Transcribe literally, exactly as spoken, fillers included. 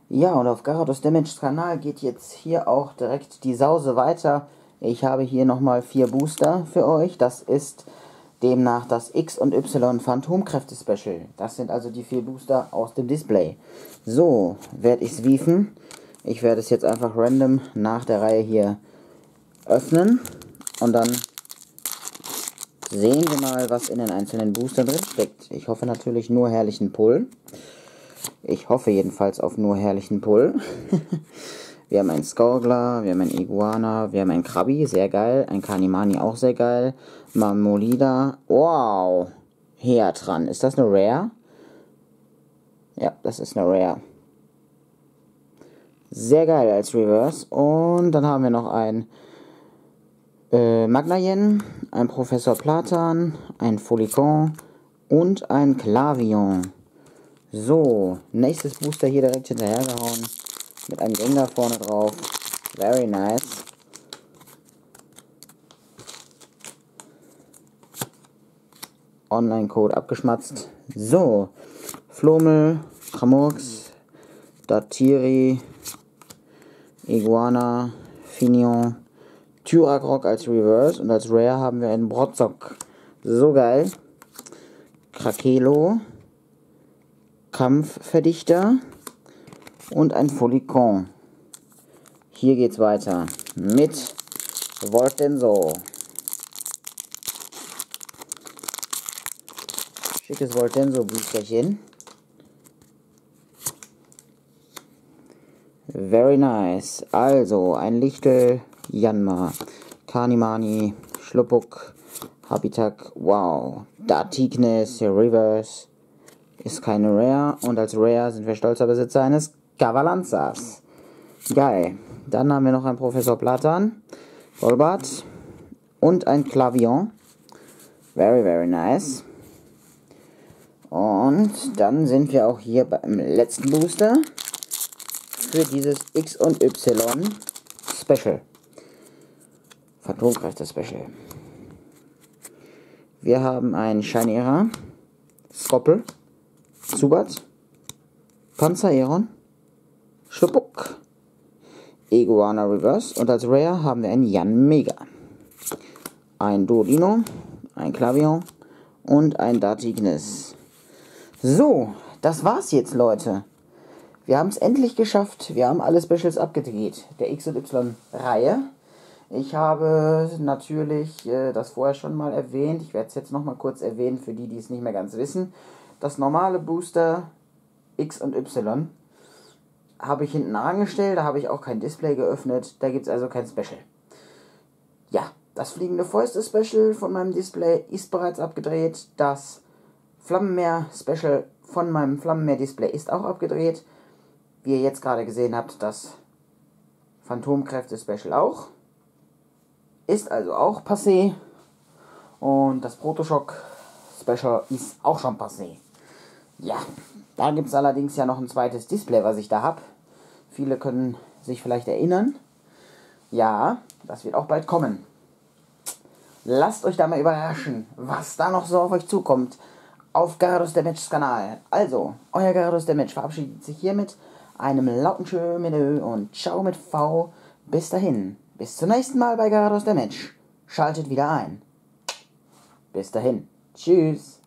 Ja, und auf Garados Damages Kanal geht jetzt hier auch direkt die Sause weiter. Ich habe hier nochmal vier Booster für euch. Das ist demnach das X und Y Phantomkräfte Special. Das sind also die vier Booster aus dem Display. So, werde ich es wiefen. Ich werde es jetzt einfach random nach der Reihe hier öffnen. Und dann sehen wir mal, was in den einzelnen Boostern drin steckt. Ich hoffe natürlich nur herrlichen Pull. Ich hoffe jedenfalls auf nur herrlichen Pull. Wir haben einen Skorgler, wir haben einen Iguana, wir haben einen Krabi, sehr geil. Ein Kanimani, auch sehr geil. Mamolida, wow. Heatran, ist das eine Rare? Ja, das ist eine Rare. Sehr geil als Reverse. Und dann haben wir noch ein äh, Magnayen, ein Professor Platan, ein Folicon und ein Clavion. So, nächstes Booster hier direkt hinterhergehauen. Mit einem Gengar vorne drauf. Very nice. Online-Code abgeschmatzt. So, Flomel, Kramurks, Datiri, Iguana, Finion, Tyragrok als Reverse und als Rare haben wir einen Brotzok. So geil. Krakelo, Kampfverdichter und ein Folicon. Hier geht's weiter mit Voltenso. Schickes Voltenso-Boosterchen. Very nice. Also, ein Lichtel, Yanma, Kanimani, Schluppuk, Habitak, wow. Datignes, Reverse. Ist keine Rare. Und als Rare sind wir stolzer Besitzer eines Cavalanzas. Geil. Dann haben wir noch einen Professor Platan, Golbat und ein Clavion. Very, very nice. Und dann sind wir auch hier beim letzten Booster für dieses X und Y Special. Phantomkräfte Special. Wir haben einen Chimera, Skoppel, Zubat, Panzereron, Schluppuk, Iguana Reverse und als Rare haben wir einen Yanmega, ein Duodino, ein Clavion und ein Datignes. So, das war's jetzt, Leute. Wir haben es endlich geschafft. Wir haben alle Specials abgedreht. Der X und Y-Reihe. Ich habe natürlich äh, das vorher schon mal erwähnt. Ich werde es jetzt nochmal kurz erwähnen, für die, die es nicht mehr ganz wissen. Das normale Booster X und Y habe ich hinten angestellt. Da habe ich auch kein Display geöffnet. Da gibt es also kein Special. Ja, das fliegende Fäuste-Special von meinem Display ist bereits abgedreht. Das Flammenmeer-Special von meinem Flammenmeer-Display ist auch abgedreht. Wie ihr jetzt gerade gesehen habt, das Phantomkräfte-Special auch. Ist also auch passé. Und das Protoshock-Special ist auch schon passé. Ja, da gibt es allerdings ja noch ein zweites Display, was ich da habe. Viele können sich vielleicht erinnern. Ja, das wird auch bald kommen. Lasst euch da mal überraschen, was da noch so auf euch zukommt. Auf Garados Damages Kanal. Also, euer Garados Damage verabschiedet sich hiermit einem lauten Tschö mit Ö und Ciao mit V. Bis dahin. Bis zum nächsten Mal bei Garados Damage. Schaltet wieder ein. Bis dahin. Tschüss.